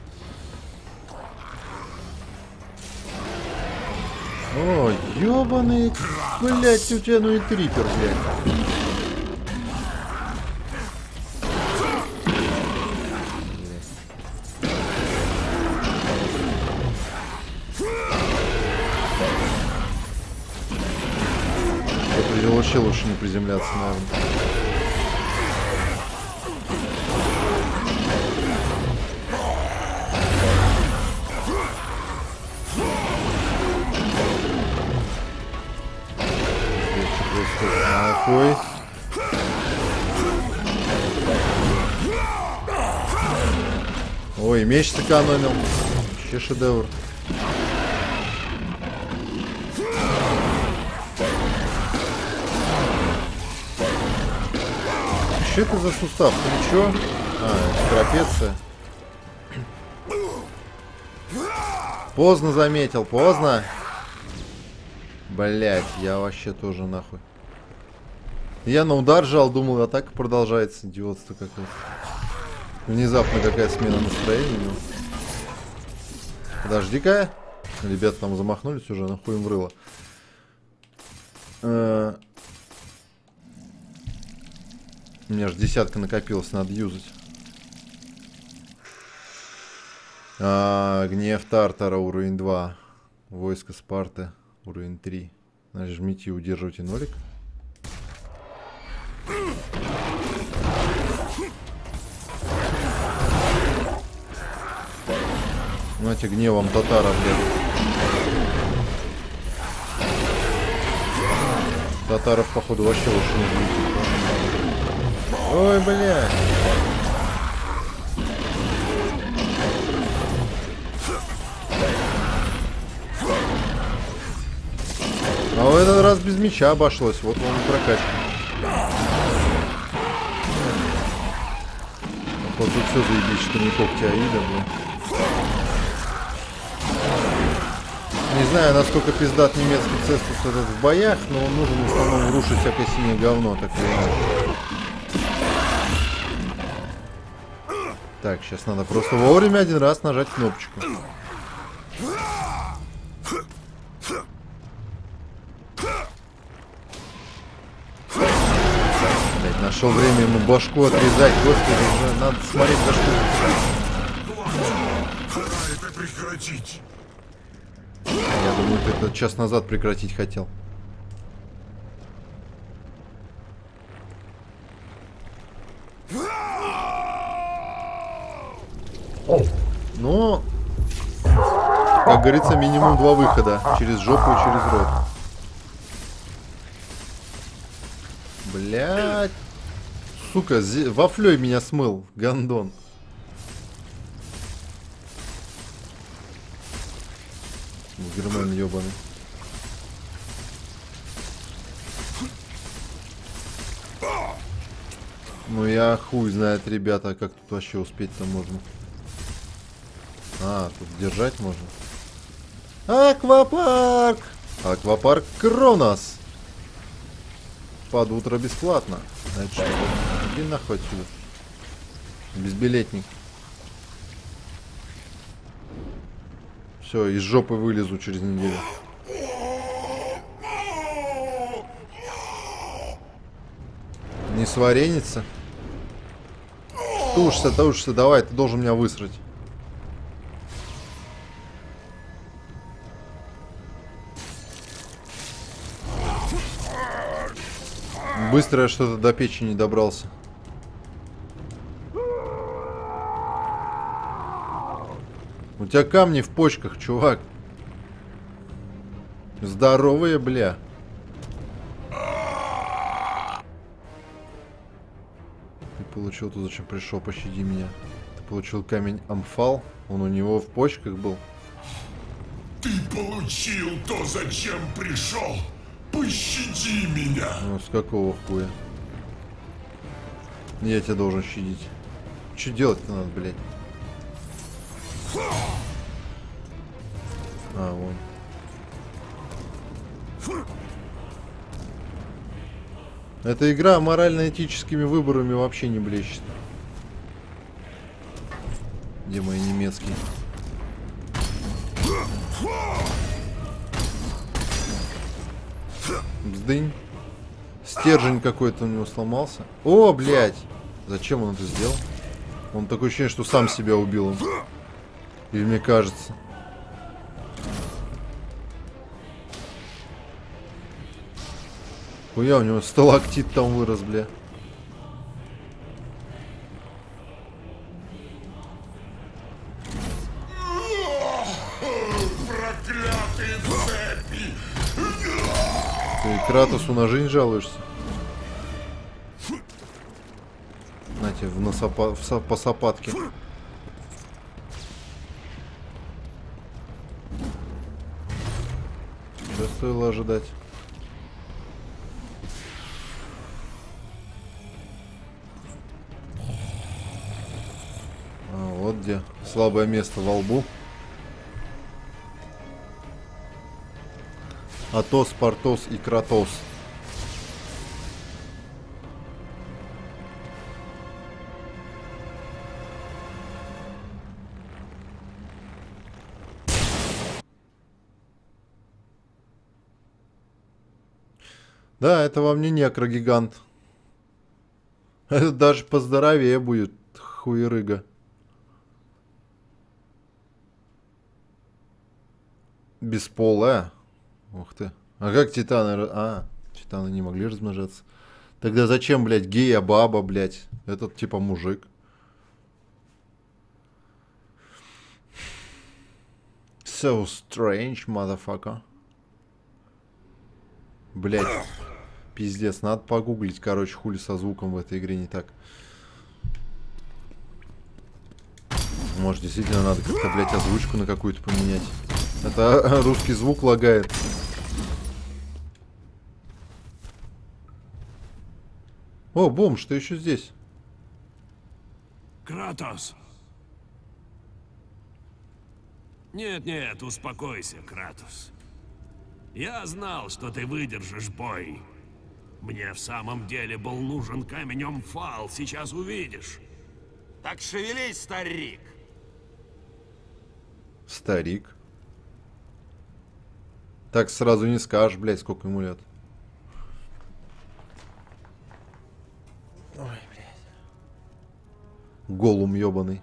О, ёбаный, блядь, у тебя ну и трипер, блядь. Вообще лучше не приземляться, наверное. Нахуй. Ой, меч сэкономил. Вообще шедевр. Что это за сустав? Плечо? А, трапеция. Поздно заметил, поздно. Блять, я вообще тоже нахуй. Я на удар жал, думал, атака продолжается. Идиотство какое-то. Внезапно какая смена настроения. Ну. Подожди-ка. Ребята там замахнулись уже, нахуй им врыло. Э-э- У меня же десятка накопилась, надо юзать. А, гнев Тартара, уровень два. Войско Спарты, уровень три. Нажмите и удерживайте нолик. Знаете, гневом татара, блядь. Татаров, походу, вообще лучше не будет. Ой, блядь. А в этот раз без меча обошлось. Вот вам и прокачка. Вот тут все заебись, что не когти Аида, блядь. Не знаю, насколько пиздат немецкий цестус этот в боях, но он нужен в основном рушить всякое синее говно, так или иначе. Так, сейчас надо просто вовремя один раз нажать кнопочку. Блять, нашел время ему башку отрезать, господи, уже надо смотреть за что. Пора это прекратить. Я думаю, ты это час назад прекратить хотел. Но, как говорится, минимум два выхода. Через жопу и через рот. Блять. Сука, вафлей меня смыл, гандон. Герман ёбаный. Ну я хуй знает, ребята, как тут вообще успеть-то можно. А, тут держать можно. Аквапарк! Аквапарк Кронос! Под утро бесплатно. Значит, что? Иди нахуй отсюда. Безбилетник. Все, из жопы вылезу через неделю. Не сваренится. Тушься, тушься, давай, ты должен меня высрать. Быстро я что-то до печи не добрался. У тебя камни в почках, чувак. Здоровые, бля. Ты получил, тут зачем пришел, пощади меня. Ты получил камень Амфал, он у него в почках был. Ты получил то, зачем пришел. Пощади меня. Ну, с какого хуя? Я тебя должен щадить. Что делать-то надо, блядь? А, вон. Эта игра морально-этическими выборами вообще не блещет. Где мои немецкие? Бздынь. Стержень какой-то у него сломался. О, блядь! Зачем он это сделал? Он такое ощущение, что сам себя убил. Он. Или мне кажется. Хуя, у него сталактит там вырос, бля. Проклятые цепи! Ты Кратосу на жизнь жалуешься? На тебе в носопа... в со... по сапатке. Что стоило ожидать? А, вот где слабое место во лбу. Атос, Портос и Кратос. Да, это вам не некрогигант. Это даже поздоровее будет, хуерыга. Бесполая. Ух ты. А как титаны... А, титаны не могли размножаться. Тогда зачем, блядь, гея, баба, блядь? Этот типа мужик. So strange, motherfucker. Блять. Пиздец, надо погуглить, короче, хули со звуком в этой игре не так. Может, действительно надо как-то, блять, озвучку на какую-то поменять. Это русский звук лагает. О, бомж, ты еще здесь? Кратос! Нет-нет, успокойся, Кратос. Я знал, что ты выдержишь бой. Мне в самом деле был нужен камень Омфал, сейчас увидишь. Так шевелись, старик! Старик. Так сразу не скажешь, блядь, сколько ему лет. Ой, блядь. Голум ёбаный.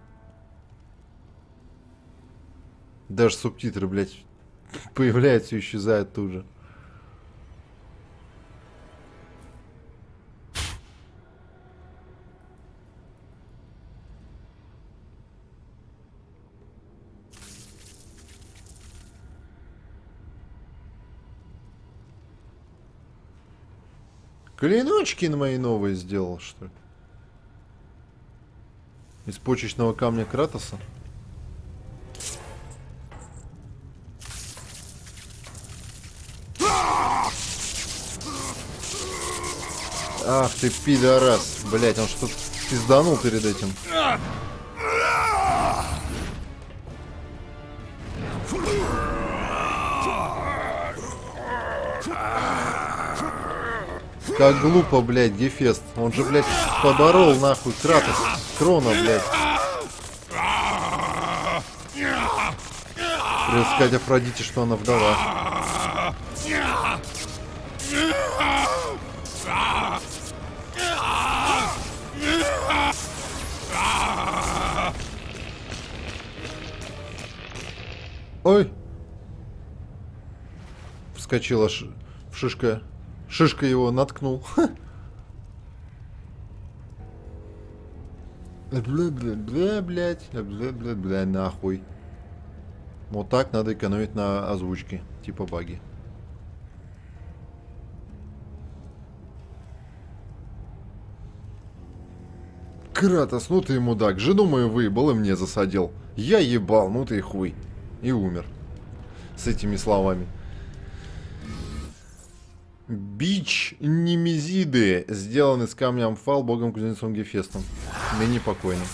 Даже субтитры, блядь, появляются и исчезают тут же. Клиночки на мои новые сделал, что ли? Из почечного камня Кратоса? Ах ты пидорас. Блять, он что-то пизданул перед этим. Как глупо, блядь, Гефест. Он же, блядь, поборол нахуй Кратос. Крона, блядь. Придется сказать Афродите, что она вдова. Ой. Вскочила ш... шишка. Шишка его наткнул. Бля-бля-бля, блядь. Бля-бля-бля, нахуй. Вот так надо экономить на озвучке. Типа баги. Кратос, ну ты мудак. Жену мою выебал и мне засадил. Я ебал, ну ты хуй. И умер. С этими словами. Бич Немезиды сделан из камня Омфал богом-кузнецом Гефестом. Ныне покойным.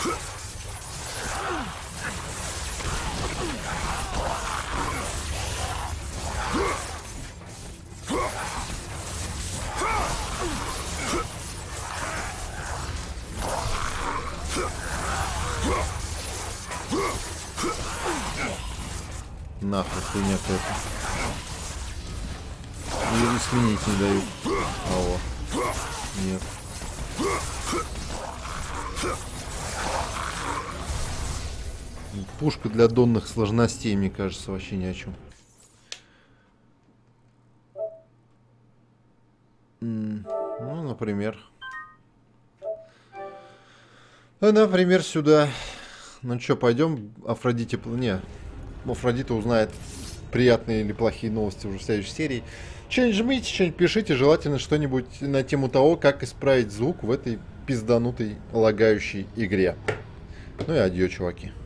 Нахуй хуйня какая-то. Или сменить не дают. Алло. Нет. Пушка для донных сложностей, мне кажется, вообще ни о чем. Ну, например. Например, сюда. Ну что, пойдем Афродите... Не. Афродита узнает приятные или плохие новости уже в следующей серии. Что-нибудь жмите, что-нибудь пишите. Желательно что-нибудь на тему того, как исправить звук в этой пизданутой лагающей игре. Ну и адьё, чуваки.